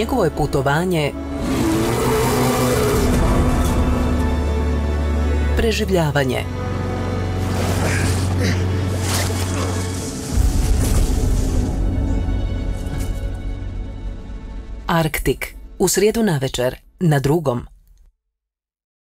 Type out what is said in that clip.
Njegovo je putovanje preživljavanje. Arktik, u srijedu navečer, na Drugom.